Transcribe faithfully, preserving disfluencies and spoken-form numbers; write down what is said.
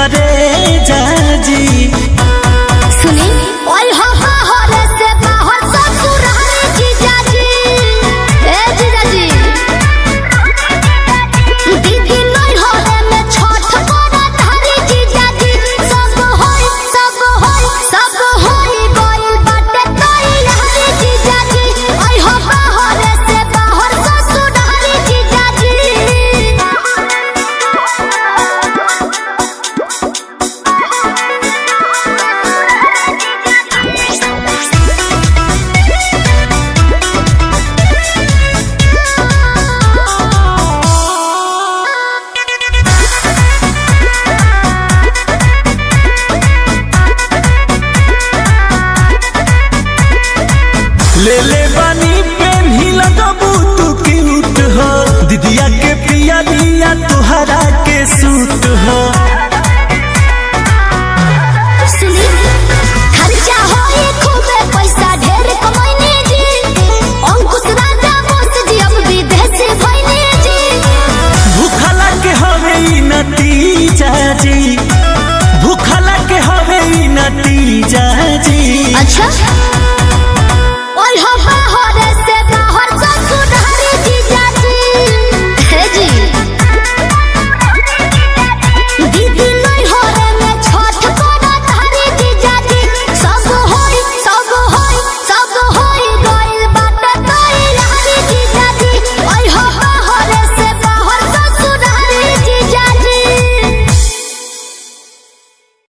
करे जाजी। सुनी ओए हो बाहर से बाहर ससुर हरे जीजाजी। ए जीजाजी दीदी नहीं होले में छठ करा धारी जीजाजी। सब होई सब होई सब होई गइल बाटे तैयारी जीजाजी। ओए हो बाहर से बाहर ससुर हरे जीजाजी। ले ले बानी पेन्ही लगबू तू क्यूट हो। दीदिया के पिया दिया तुहरा के सूट हो। सुनी खर्चा होई खूबे पैसा ढेर कमाईने जी। अंकुश राजा बोस जी अब विदेश भइने जी। भूखला के हवे ई नतीजा जी। भूखला के हवे ई नतीजा जी। अच्छा